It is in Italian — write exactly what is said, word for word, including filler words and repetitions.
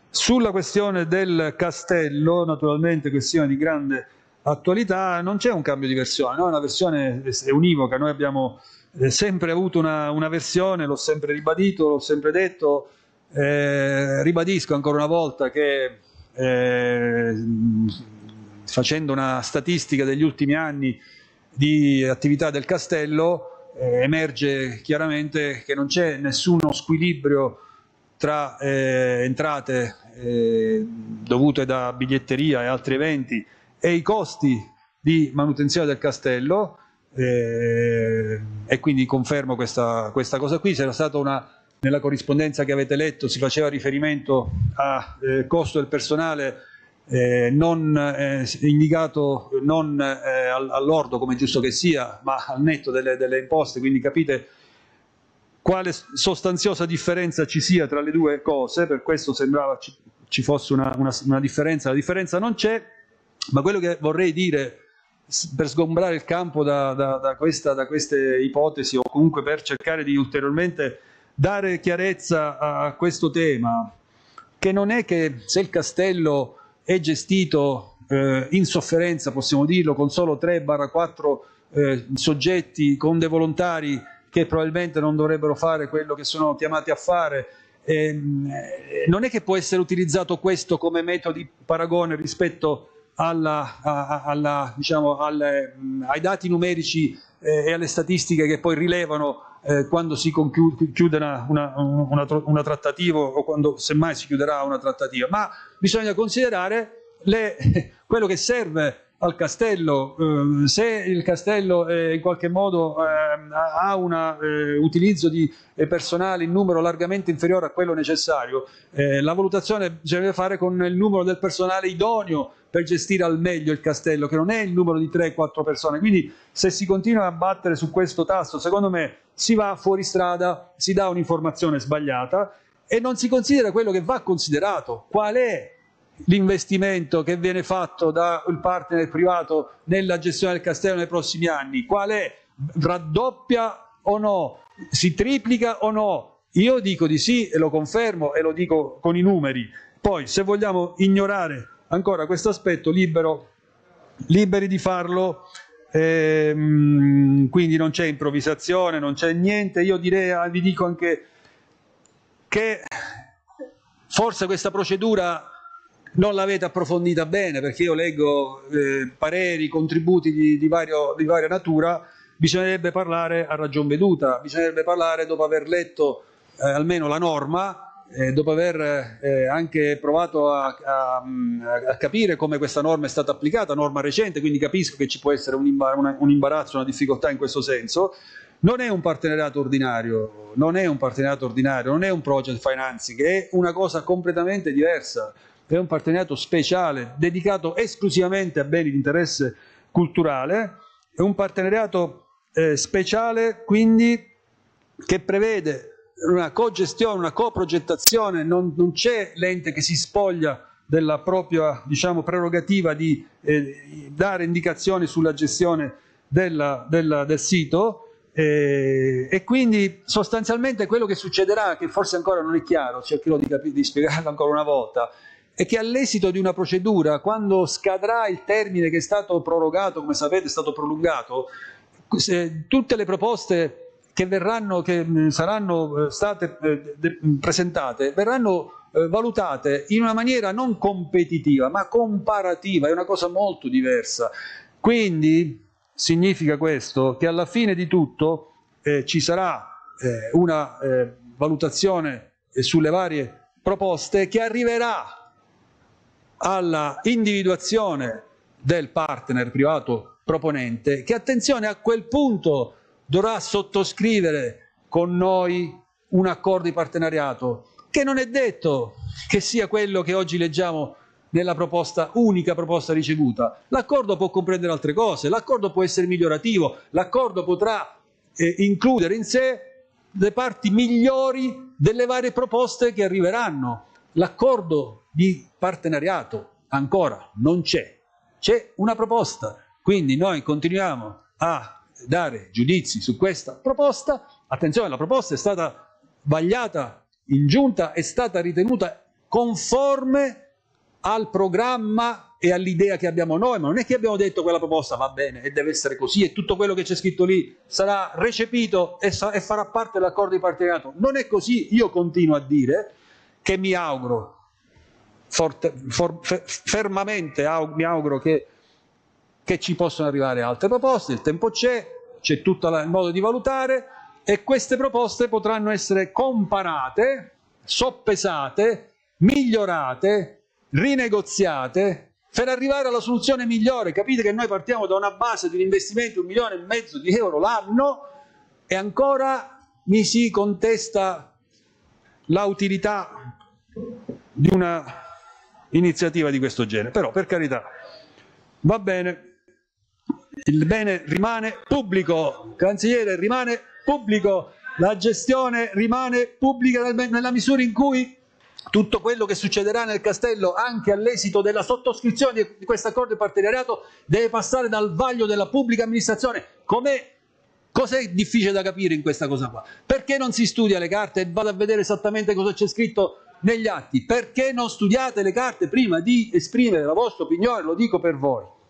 Sulla questione del castello, naturalmente questione di grande attualità, non c'è un cambio di versione, no? È una versione è univoca. Noi abbiamo eh, sempre avuto una, una versione, l'ho sempre ribadito, l'ho sempre detto, eh, ribadisco ancora una volta che eh, facendo una statistica degli ultimi anni di attività del castello eh, emerge chiaramente che non c'è nessuno squilibrio tra eh, entrate eh, dovute da biglietteria e altri eventi e i costi di manutenzione del castello, eh, e quindi confermo questa, questa cosa qui. C'era stata una, nella corrispondenza che avete letto si faceva riferimento a eh, costo del personale eh, non eh, indicato non eh, all'ordo come giusto che sia, ma al netto delle, delle imposte, quindi capite quale sostanziosa differenza ci sia tra le due cose. Per questo sembrava ci, ci fosse una, una, una differenza. La differenza non c'è, ma quello che vorrei dire per sgombrare il campo da, da, da, questa, da queste ipotesi, o comunque per cercare di ulteriormente dare chiarezza a questo tema, che non è che se il castello è gestito eh, in sofferenza, possiamo dirlo, con solo tre quattro eh, soggetti, con dei volontari che probabilmente non dovrebbero fare quello che sono chiamati a fare, eh, non è che può essere utilizzato questo come metodo di paragone rispetto alla, a, alla, diciamo, alle, ai dati numerici eh, e alle statistiche che poi rilevano eh, quando si chiude una, una, una, una trattativa, o quando semmai si chiuderà una trattativa, ma bisogna considerare le, quello che serve al castello. Eh, se il castello eh, in qualche modo eh, ha un eh, utilizzo di eh, personale in numero largamente inferiore a quello necessario, eh, la valutazione bisogna fare con il numero del personale idoneo per gestire al meglio il castello, che non è il numero di tre quattro persone. Quindi se si continua a battere su questo tasto, secondo me si va fuori strada, si dà un'informazione sbagliata e non si considera quello che va considerato. Qual è l'investimento che viene fatto dal partner privato nella gestione del castello nei prossimi anni? Qual è? Raddoppia o no? Si triplica o no? Io dico di sì e lo confermo e lo dico con i numeri. Poi se vogliamo ignorare ancora questo aspetto, libero, liberi di farlo, ehm, quindi non c'è improvvisazione, non c'è niente. Io direi, vi dico anche che forse questa procedura non l'avete approfondita bene, perché io leggo eh, pareri, contributi di, di, vario, di varia natura. Bisognerebbe parlare a ragion veduta, bisognerebbe parlare dopo aver letto eh, almeno la norma, eh, dopo aver eh, anche provato a, a, a capire come questa norma è stata applicata, norma recente, quindi capisco che ci può essere un, imbar una, un imbarazzo, una difficoltà in questo senso. Non è un partenariato ordinario, non è un partenariato ordinario, non è un project financing, è una cosa completamente diversa. È un partenariato speciale, dedicato esclusivamente a beni di interesse culturale. È un partenariato eh, speciale, quindi, che prevede una cogestione, una coprogettazione. Non, non c'è l'ente che si spoglia della propria, diciamo, prerogativa di eh, dare indicazioni sulla gestione della, della, del sito. Eh, e quindi sostanzialmente quello che succederà, che forse ancora non è chiaro, cercherò di, di spiegarlo ancora una volta, è che all'esito di una procedura, quando scadrà il termine che è stato prorogato, come sapete è stato prolungato, tutte le proposte che verranno, che saranno state presentate, verranno valutate in una maniera non competitiva ma comparativa. È una cosa molto diversa. Quindi significa questo che alla fine di tutto eh, ci sarà eh, una eh, valutazione eh, sulle varie proposte che arriverà alla individuazione del partner privato proponente, che, attenzione, a quel punto dovrà sottoscrivere con noi un accordo di partenariato, che non è detto che sia quello che oggi leggiamo nella proposta, unica proposta ricevuta. L'accordo può comprendere altre cose, l'accordo può essere migliorativo, l'accordo potrà eh, includere in sé le parti migliori delle varie proposte che arriveranno. L'accordo di partenariato ancora non c'è, c'è una proposta, quindi noi continuiamo a dare giudizi su questa proposta. Attenzione, la proposta è stata vagliata in giunta, è stata ritenuta conforme al programma e all'idea che abbiamo noi, ma non è che abbiamo detto quella proposta va bene e deve essere così e tutto quello che c'è scritto lì sarà recepito e, sa e farà parte dell'accordo di partenariato. Non è così. Io continuo a dire che mi auguro, forte, for, fe, fermamente aug, mi auguro che, che ci possano arrivare altre proposte, il tempo c'è, c'è tutto il modo di valutare e queste proposte potranno essere comparate, soppesate, migliorate, rinegoziate per arrivare alla soluzione migliore. Capite che noi partiamo da una base di un investimento di un milione e mezzo di euro l'anno e ancora mi si contesta la utilità di una iniziativa di questo genere. Però, per carità, va bene, il bene rimane pubblico, cancelliere, rimane pubblico, la gestione rimane pubblica nella misura in cui tutto quello che succederà nel castello, anche all'esito della sottoscrizione di questo accordo di partenariato, deve passare dal vaglio della pubblica amministrazione. Com'è? Cos'è difficile da capire in questa cosa qua? Perché non si studia le carte e vado a vedere esattamente cosa c'è scritto negli atti? Perché non studiate le carte prima di esprimere la vostra opinione? Lo dico per voi.